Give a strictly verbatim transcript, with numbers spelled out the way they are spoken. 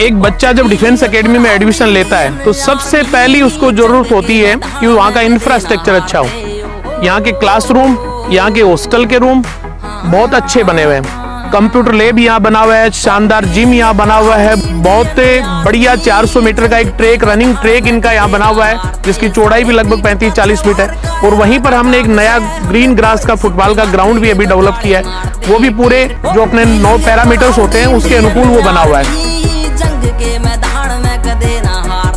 एक बच्चा जब डिफेंस एकेडमी में एडमिशन लेता है तो सबसे पहली उसको जरूरत होती है कि वहाँ का इंफ्रास्ट्रक्चर अच्छा हो। यहाँ के क्लासरूम, यहाँ के हॉस्टल के रूम बहुत अच्छे बने हुए हैं। कंप्यूटर लैब यहाँ बना हुआ है, शानदार जिम यहाँ बना हुआ है, बहुत बढ़िया चार सौ मीटर का एक ट्रैक, रनिंग ट्रैक इनका यहाँ बना हुआ है जिसकी चौड़ाई भी लगभग पैंतीस चालीस फीट है। और वहीं पर हमने एक नया ग्रीन ग्रास का फुटबॉल का ग्राउंड भी अभी डेवलप किया है, वो भी पूरे जो अपने नौ पैरामीटर्स होते हैं उसके अनुकूल वो बना हुआ है।